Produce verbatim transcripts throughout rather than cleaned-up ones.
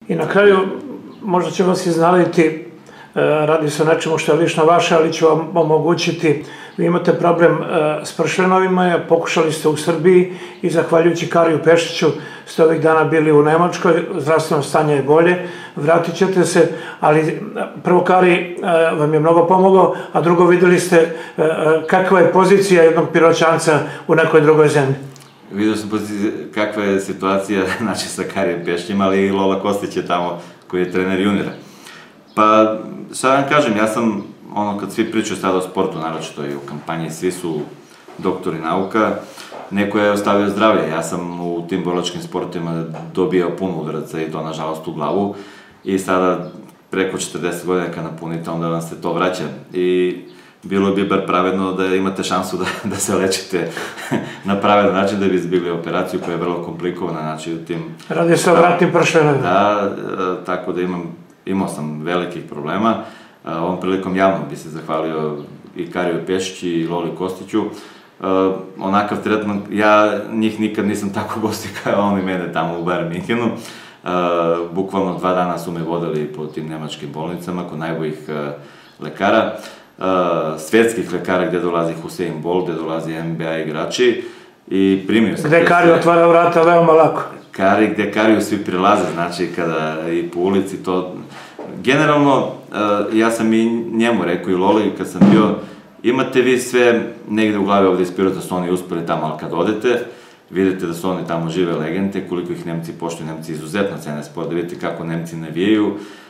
I na kraju, možda će vas iznaliti, radi se o nečemu što je lično vaše, ali ću vam omogućiti, vi imate problem s pršlenovima, pokušali ste u Srbiji i zahvaljujući Kariju Pešiću ste ovih dana bili u Nemačkoj, zdravstveno stanje je bolje, vratit ćete se, ali prvo Kari vam je mnogo pomogao, a drugo videli ste kakva je pozicija jednog Piroćanca u nekoj drugoj zemlji. Vidio sam kakva je situacija znači sa Karijem Pešićem, ali i Lola Kostić je tamo koji je trener juniora. Pa, šta vam kažem, ja sam, ono, kad svi pričaju sada o sportu, naročito i u kampanji, svi su doktori nauka, neko je ostavio zdravlje. Ja sam u tim borilačkim sportovima dobijao puno udaraca i to, nažalost, u glavu. I sada, preko četrdeset godina kad napunite, onda vam se to vraća. I bilo bi bar pravedno da imate šansu da se lečite na pravedan način, da bi izbjegli operaciju koja je vrlo komplikovana, znači u tim... Radi se o vratnim pršlenovima. Da, tako da imam, imao sam velikih problema. Ovom prilikom javno bi se zahvalio i Kariju Pešiću i Loli Kostiću. Onakav tretman, ja njih nikad nisam tako gostio kao oni mene tamo u Bayern Minhenu. Bukvalno dva dana su me vodili po tim nemačkim bolnicama kod najboljih lekara. Svetskih lekara gde dolazi Usain Bolt, gde dolazi N B A igrači i primio sam... Gde Kari otvara vrata veoma lako. Kari, gde Kariju svi prilaze, znači kada i po ulici to... Generalno, ja sam i njemu rekao i Loli kad sam bio, imate vi sve negde u glavi ovde ispirati da su oni uspeli tamo, ali kad odete, vidite da su oni tamo žive legende, koliko ih Nemci poštuju, Nemci izuzetno cene sport, da vidite kako Nemci navijaju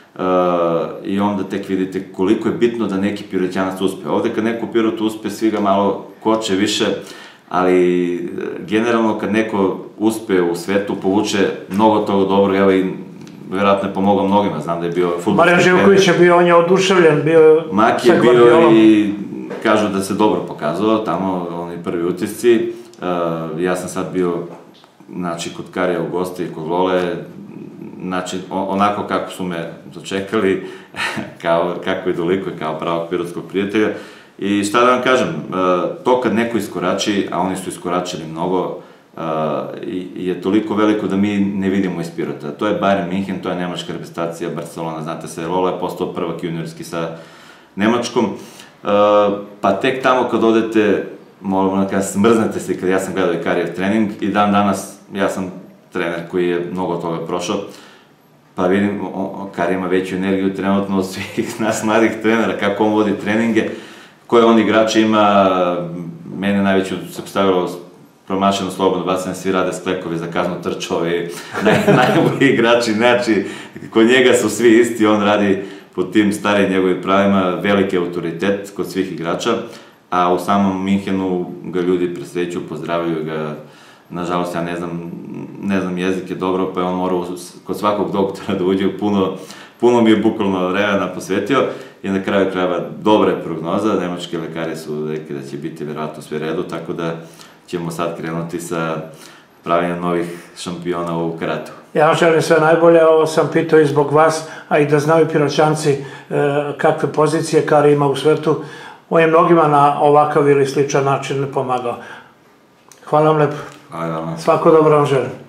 i onda tek vidite koliko je bitno da neki Piroćanac uspe. Ovde kad neko u Pirotu uspe, svi ga malo koče više, ali generalno kad neko uspe u svetu, povuče mnogo toga dobro, evo i vjerojatno je pomogao mnogima, znam da je bio fudbalski trener. Marijan Živković je bio, on je oduševljen, bio... Mak je bio i kažu da se dobro pokazao, tamo oni prvi utisci. Ja sam sad bio, znači, kod Karija u gosti i kod Lole, znači, onako kako su me dočekali, kako je doliko i kao pravog pirotskog prijatelja. I šta da vam kažem, to kad neko iskorači, a oni su iskoračili mnogo, je toliko veliko da mi ne vidimo iz Pirota. To je Bayern Minhen, to je nemačka reprezentacija, Barcelona, znate se, Lola je postao prvak juniorski sa Nemačkom, pa tek tamo kad odete, moramo da kažem, smrznete se, kad ja sam gledao i Karijev trening i dan danas, ja sam trener koji je mnogo toga prošao, pa vidim, Kari ima veću energiju trenutno od svih nas mladih trenera, kako on vodi treninge, koje on igrače ima, mene najveću se postavilo promašeno slobodno bacanje, svi rade sklekovi za kaznu trčove, najbolji igrači, znači, kod njega su svi isti, on radi po tim starijim njegovim pravima, veliki autoritet kod svih igrača, a u samom Minhenu ga ljudi presreću, pozdravljaju ga, nažalost ja ne znam, ne znam jezike dobro, pa je on morao kod svakog doktora da uđe, puno, puno mi je bukvalno vremena posvetio i na kraju krajeva dobra je prognoza, nemački lekari su rekli da će biti verovatno sve redu, tako da ćemo sad krenuti sa pravljenjem novih šampiona u karatu. Ja vam želim sve najbolje, ovo sam pitao i zbog vas, a i da znaju Piroćanci kakve pozicije Kari ima u svetu. On je mnogima na ovakav ili sličan način pomagao. Hvala vam lepo. Hvala vam. Svako dobro vam želim.